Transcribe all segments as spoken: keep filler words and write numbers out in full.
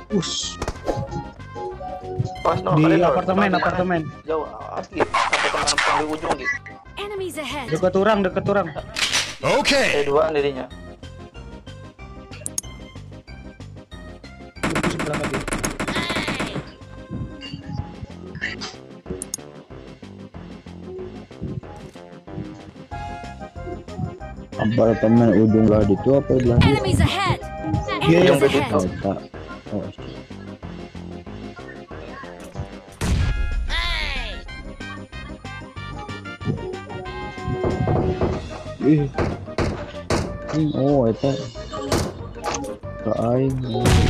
Us. Pas no, Di kalian apartemen, no, apartemen. jauh asli sampai kemana di ujung gitu. Enemies ahead. Deket orang, deket orang. Oke. Eh duaan dirinya. Itu sebelah tadi. Apartemen ujung belah itu apa belah? Enemies ahead. Iya, Enemies yang ahead. begitu. Oh, tak. Oh, shit. Ih. Ih, oh, eta. Ka aing.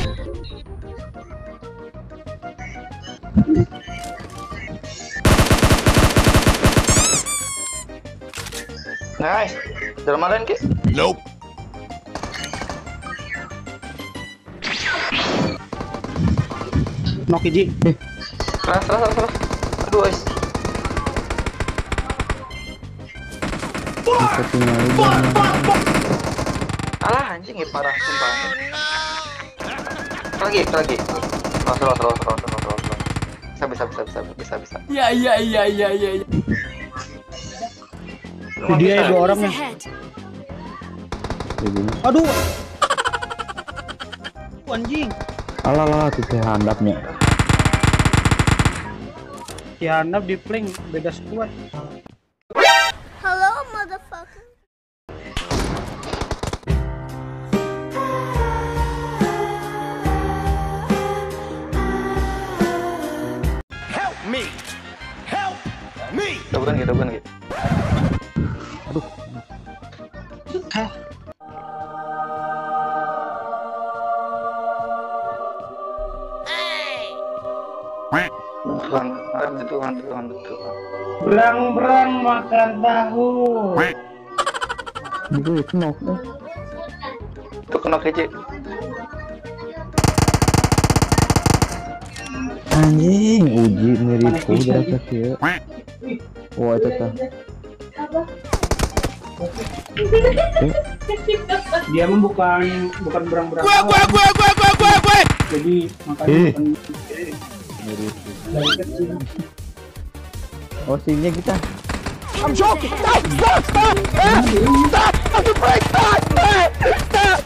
Nice. Dalam lain ki? Nope. Nok hiji. Keras, keras, keras, keras. Aduh, guys. Kita tinggalin. Alah anjing ya parah sumpah. Lagi, lagi. Terus, terus, terus, terus, terus, terus, terus. Bisa, bisa, bisa, bisa, bisa, bisa. Ya ya ya ya ya. Dia dua orang Enemies nih. ahead. Kayak gini. Aduh. Anjing. Alah lah, kita handapnya. Si Handap di flank beda squad. Hello, motherfucker. Help me. Help me. Kita bukan gitu, bukan gitu. Hah? Tuhan, ada Tuhan, Tuhan, Tuhan. Berang-berang makan tahu. Itu itu nok. eh. Itu kena kece. Anjing, uji mirip udah kecil. Wah, itu tah. Dia mah bukan bukan berang-berang. Gua gua gua gua gua gua gua. Jadi makanya Eh. bukan Mirip. dari kecil. Oh, sini kita. I'm joking. Stop, stop, stop. Eh, Stop. Stop the break. Stop. Eh, Stop.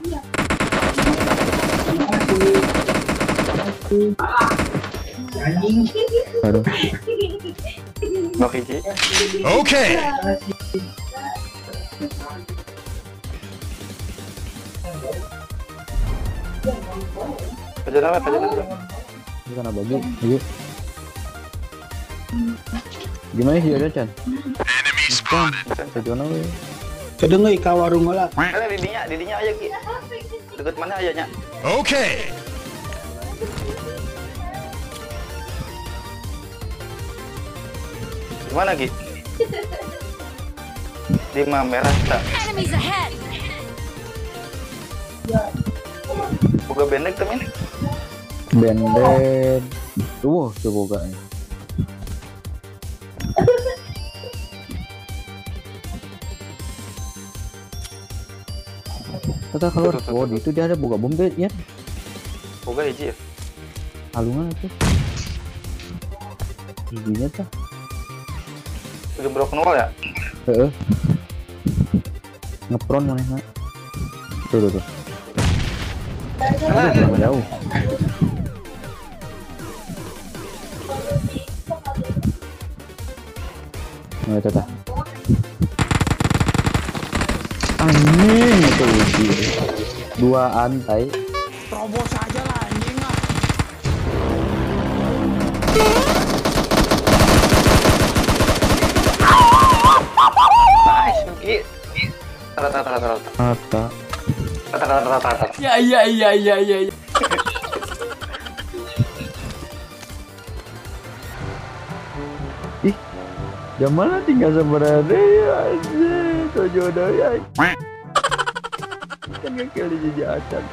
Baru. Kena kece. Okay. Pajaran apa? Pajaran apa? Ini kan bagi. Ayo. Gimana sih ada Chan? Enemy spotted. Sejona we. Kadang euy ka warung heula. Kalian di dinya, di dinya aja ki. Deket mana aja nya? Okay. Gimana ki? Di mah merah tak. Enemies ahead. Buka bendek temen. Benden. Tuh, coba nih. Kita keluar. Oh, di itu dia ada buka bom deh, ya. Buka hiji ya. Alungan itu. Giginya tah. Udah broken wall ya? Heeh. Ngepron mana nak? Tuh, tuh, tuh. Aduh, jauh. Nah, itu tah. Anjing itu uji. Dua antai. Terobos aja lah anjing ah. Nice, ki. Tara tara tara tara. Mata. Tara tara tara tara. Ya ya ya ya ya. ya. Ih, Jamal tinggal sebenarnya ya, anjing. Tojodo ya. Kan gak kali jadi acan.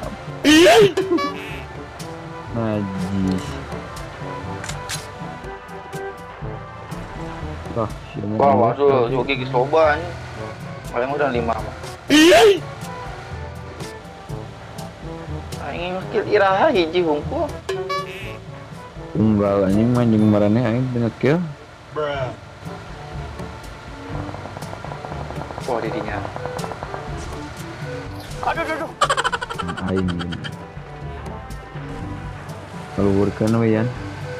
Najis. Wah, Wah, waduh, jogi ki soba nih. Paling udah lima mah. Aing kill iraha hiji hungkul. Tunggal anjing manjing marane aing teu kill. Wah, didinya. Aduh, aduh, aduh. Aing. Keluarkan we yan.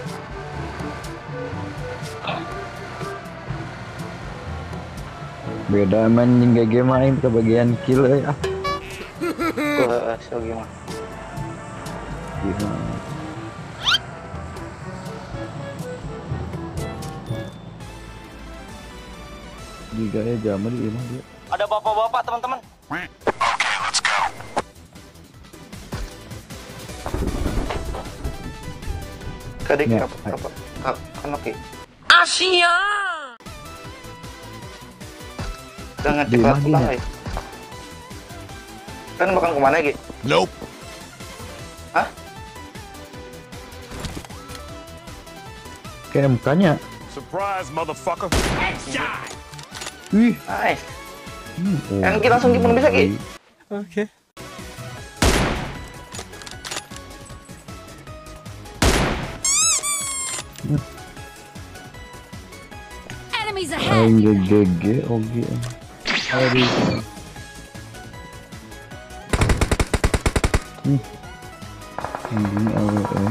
Beda manjing G G mah aing kebagian kill euy ah. Wah, so gimana? Gimana? Jika ya jamur di imah dia. Ada bapak-bapak, teman-teman. Kadik Ya, apa apa apa kan oke. Asia. Jangan Di cepat mana pulang, dia? eh. Kan makan kemana lagi? Nope. Hah? Ke M K-nya. Surprise, motherfucker. Wih. Nice. Hmm, oh. Yang kita langsung gimana bisa, Ki? Okay. Enemies ahead. Aing G G oge. Aduh. Hmm. Ini awe.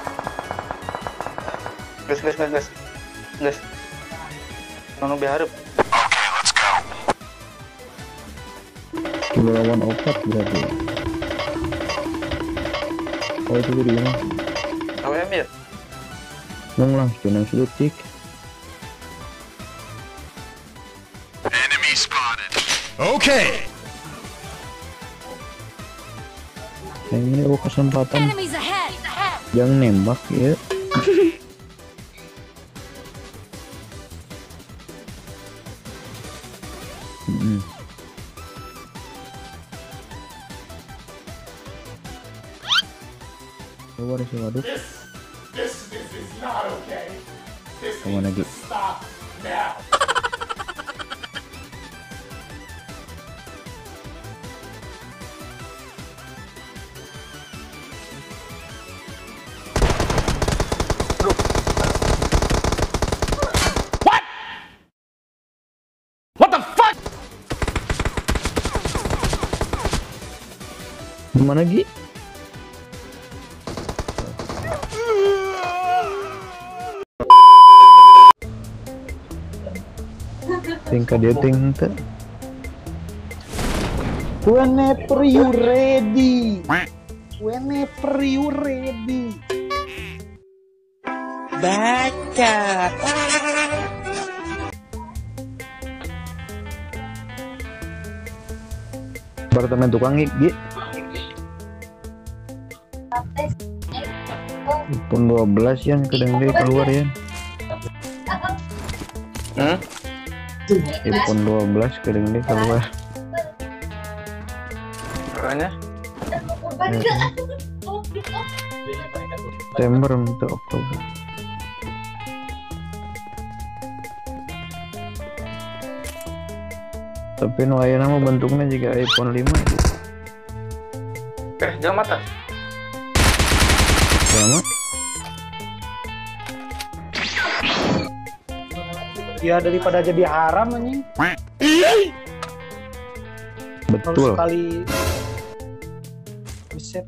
Gas gas gas gas. Gas. Nono biharep. Kilo lawan opat berarti. Oh itu di mana? A W M ya? Nang langsung nang sedetik. Enemy spotted. Okay. Nah, ini oh kesempatan Enemies ahead. jangan nembak ya. Hmm. Keluar sih waduh. Kemana lagi? What the fuck? Gimana Gi? Tingkat dia tingkat. Whenever you ready. Whenever you ready. Baca. Apartemen tukang Gi. Pun dua belas yang kedeng deh keluar ya. Hmm? iPhone dua belas kedeng deh keluar. Makanya Ya, September untuk Oktober. Tapi nu aya nama bentuknya juga iPhone lima gitu. eh jangan mata. Sama Ya daripada jadi haram anjing. Harus betul. sekali reset.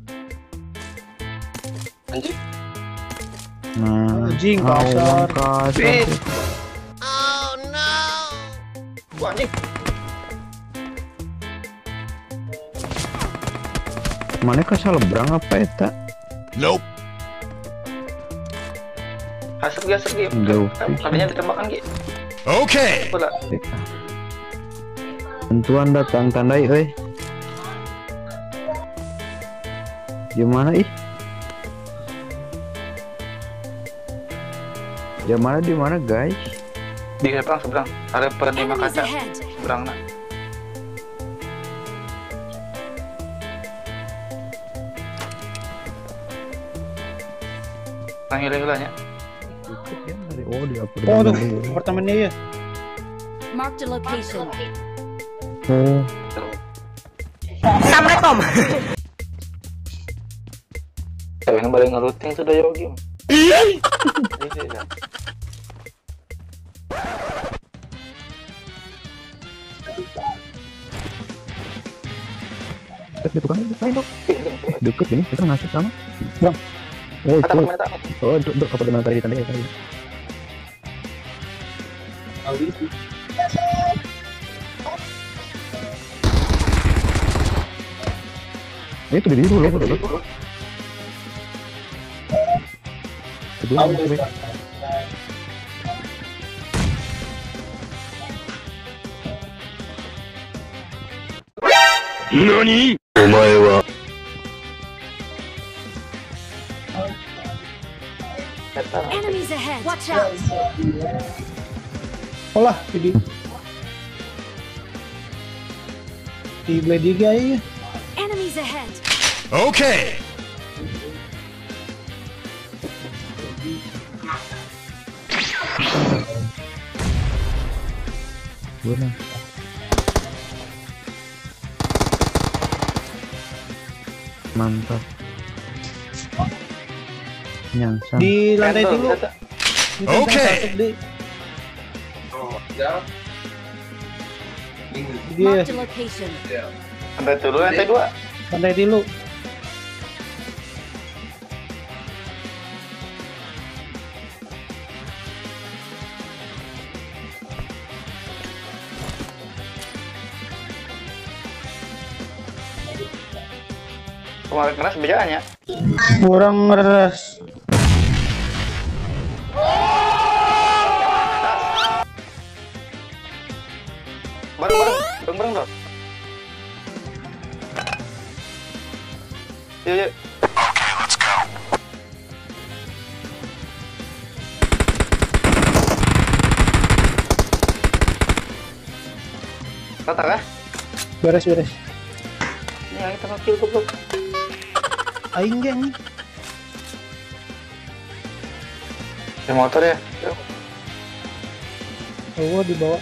Anjing. Nah, Anjing, ah, kasar. uang kasar. Fit. Wah, anjing. Mana kasar lebrang apa eta? Nope. Hasap gi hasap gi. Jauh. Kalinya ditembakkan Ki. Okay. Bola. Tentuan datang tandai euy. Gimana ih? Gimana di mana guys? Di seberang seberang. Ada penerima Enemies kaca. ahead. Seberang nak. Nang hilang-hilangnya. Oh di Oh apartemen. tuh apartemennya ya. Marked a location. Oh. udah ngeluting sudah Yogi. Iya. Deket tukang lain dok. Deket ini kita ngasih sama. Bang. Oh itu. Oh itu dok apa dengan tadi tadi tadi. Itu di dulu loh dok. Kedua masih. Nani? Omae wa Enemies ahead. Watch out. Olah, jadi di blade tiga ya. Enemies ahead. Okay. Guna. Mantap. Nyangsang. Di lantai dulu. Oke. Dia Marked a location. Lantai dulu, lantai dua. lantai dulu. Kemarin keras bejaannya. Kurang ngeres. Bareng bareng, bareng bareng bro. Yuk yuk. Okay, let's go. Rata kah? Beres beres. Ini yang kita kill tuh bro. Aing geng. Ada motor ya? Yuk. Oh, dibawa.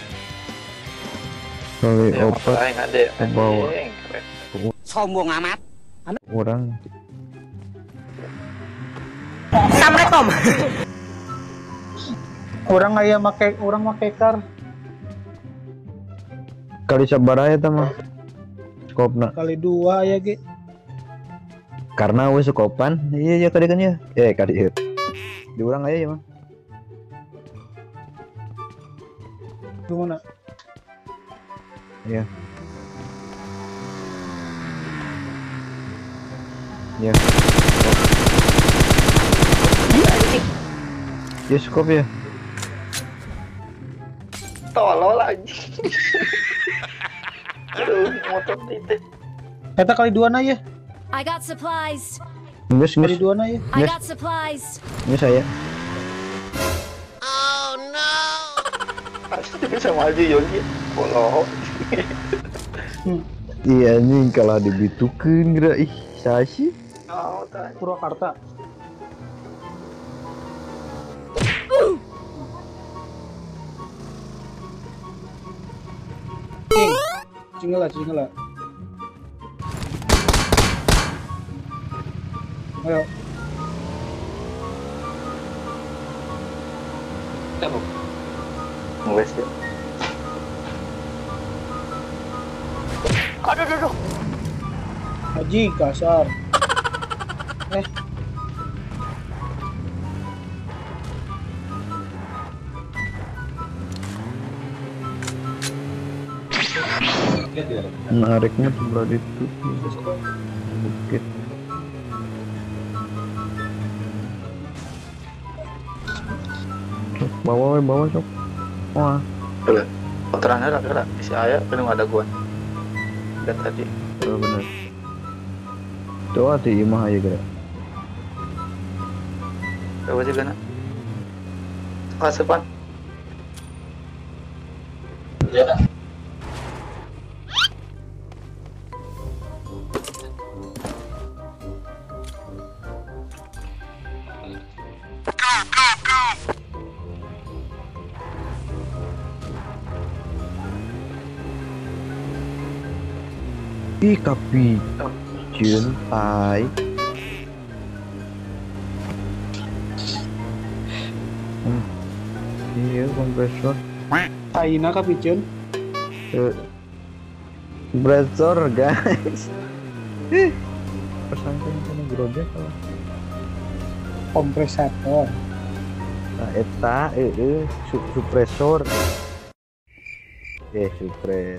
Kali Ya, opat aing ada. ke bawah. Anjing, keren. Sombong amat. Orang Assalamualaikum. Orang aya make orang make kar kali sabar aja mah. Skopna. kali dua ya ge. Karena wes skopan. Iya ya kali kan ya. Eh kali hit. Diurang aja ya mah. Gimana? Iya. Ya. Ya skop ya. Tolol aja. Aduh, motor titik. Eta kali dua na ya. I got supplies. Nges Kali nges dua na ya. I Yes. got supplies. nges saya. Pasti bisa maju Yogi. Polo. Iya nih kalau dibitukeun geura ih saha sih? Oh, tadi. Purwakarta. Cing. Cingela, cingela. Ayo. Wes ya. Aduh, aduh, aduh. Haji kasar. Eh, Nariknya tuh berada itu bukit. Sok, bawa we, bawa sok. Wah, Boleh. Motoran ada ada isi ayah belum ada gua. Lihat tadi. oh, bener. Tuh hati imah aja geura. Coba juga nak. Kelas depan. Ih, kapi. Cium tai. ya kompresor. China kah Pigeon? Eh, kompresor guys. Persangka yang kena gerobak kalau. Kompresator. Nah, eta eh eh su supresor. Eh supres.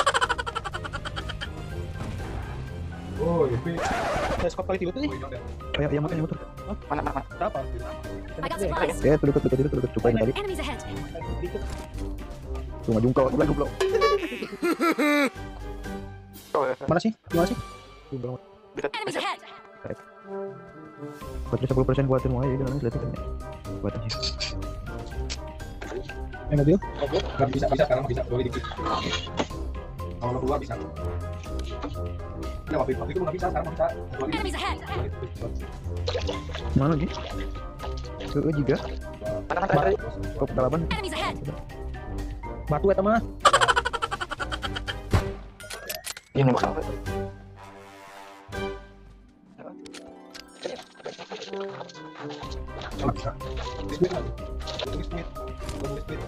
Ada skop kali tiga tuh. Kayak yang makan yang motor. Mana mana mana. Berapa? I got supplies. Ya, tuh dekat dekat dekat dekat cobain tadi. Enemies ahead. Cuma jungkau aku lagi goblok. Oh ya. Mana sih? Gimana sih? Enemies ahead. Baterai sepuluh persen buat semua ya, jangan lihat itu. Buat aja. Yang mobil? Nggak bisa, bisa sekarang bisa, kecuali dikit. Kalau lo keluar bisa. Ya waktu itu, waktu itu nggak bisa, sekarang bisa. Kecuali Enemies ahead. Mana lagi? Tuh juga. Mana mana tadi? Kop delapan. Enemies ahead. Batu eta mah. Ini bakal apa? nggak bisa. Biskuit lagi. Butuh biskuit. Butuh biskuit.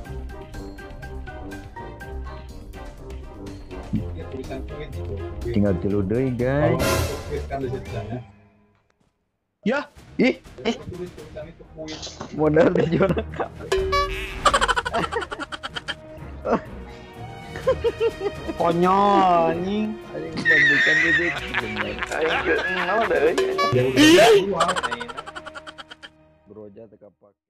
Ya, tulisan biskuit itu. Tinggal tilu deui guys. Kalau biskuit kan di situ ya. Ya, Ih, Tulis tulisan itu kuit. modal di zona. konyol anjing. Anjing bandikan gitu. Ayo, nol deh. Ya udah keluar. Broja teka pak.